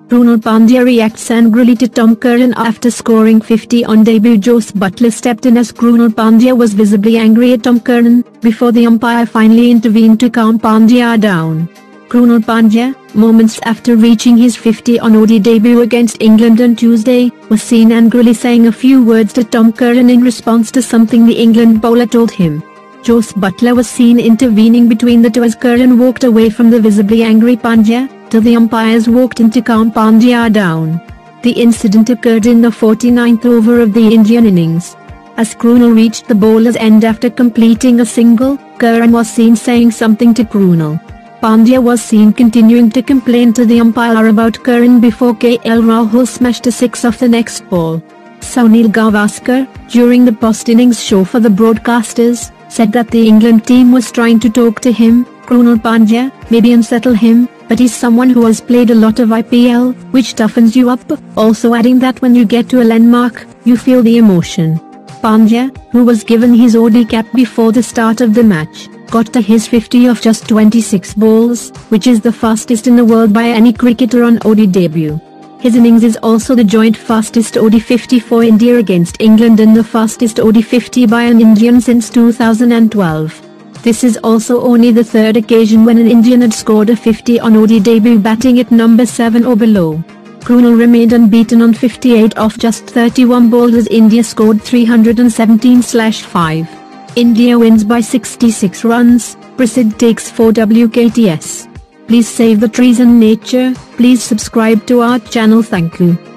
Krunal Pandya reacts angrily to Tom Curran after scoring 50 on debut. Jos Buttler stepped in as Krunal Pandya was visibly angry at Tom Curran, before the umpire finally intervened to calm Pandya down. Krunal Pandya, moments after reaching his 50 on ODI debut against England on Tuesday, was seen angrily saying a few words to Tom Curran in response to something the England bowler told him. Jos Buttler was seen intervening between the two as Curran walked away from the visibly angry Pandya, till the umpires walked in to calm Pandya down. The incident occurred in the 49th over of the Indian innings. As Krunal reached the bowler's end after completing a single, Curran was seen saying something to Krunal. Pandya was seen continuing to complain to the umpire about Curran before KL Rahul smashed a six off the next ball. Sunil Gavaskar, during the post-innings show for the broadcasters, said that the England team was trying to talk to him, Krunal Pandya, maybe unsettle him, but he's someone who has played a lot of IPL, which toughens you up, also adding that when you get to a landmark, you feel the emotion. Pandya, who was given his ODI cap before the start of the match, got to his 50 of just 26 balls, which is the fastest in the world by any cricketer on ODI debut. His innings is also the joint fastest ODI 50 for India against England and the fastest ODI 50 by an Indian since 2012. This is also only the third occasion when an Indian had scored a 50 on ODI debut batting at number 7 or below. Krunal remained unbeaten on 58 off just 31 balls as India scored 317/5. India wins by 66 runs, Prasidh takes 4 WKTs. Please save the trees and nature, please subscribe to our channel. Thank you.